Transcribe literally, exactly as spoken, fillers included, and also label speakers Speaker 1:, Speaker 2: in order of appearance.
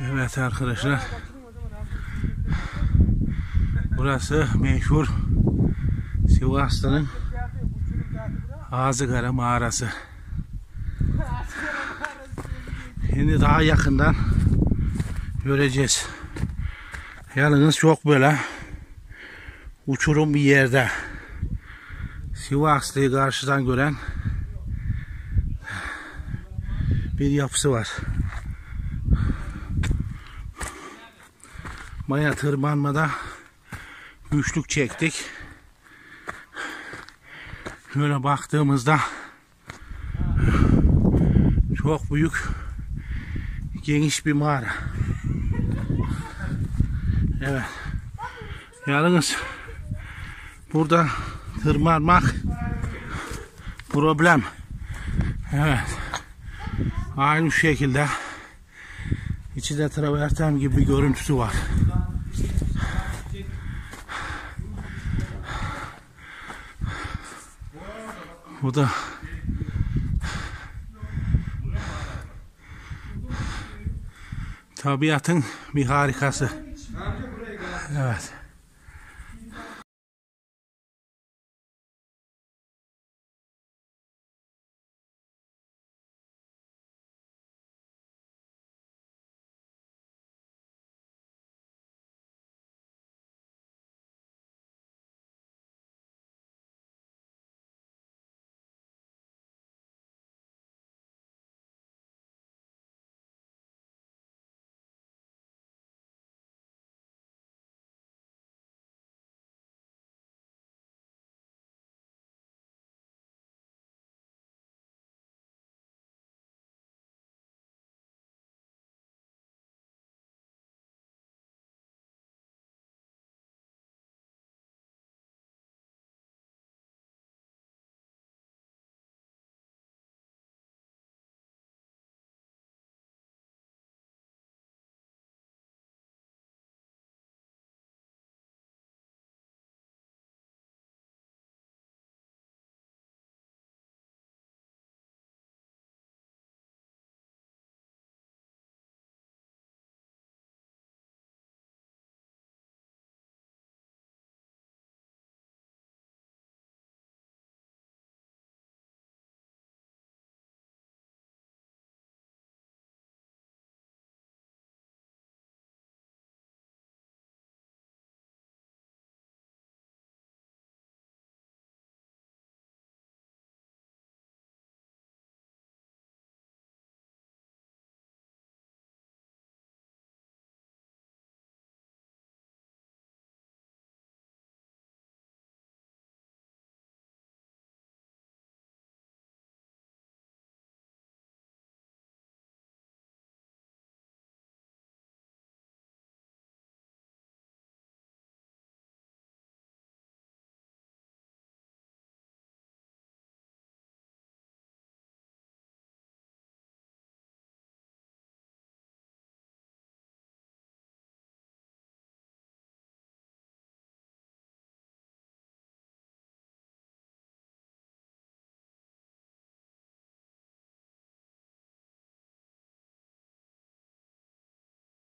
Speaker 1: Evet arkadaşlar. Burası meşhur Sivaslı'nın Ağzıkara mağarası. Şimdi daha yakından göreceğiz. Yalnız çok böyle uçurum bir yerde. Sivaslı'yı karşıdan gören bir yapısı var. Maya tırmanmada güçlük çektik. Şöyle baktığımızda çok büyük, geniş bir mağara. Evet. Yalnız burada tırmanmak problem. Evet. Aynı şekilde içi de traverten gibi bir görüntüsü var. Bu da tabiatın bir harikası. Evet.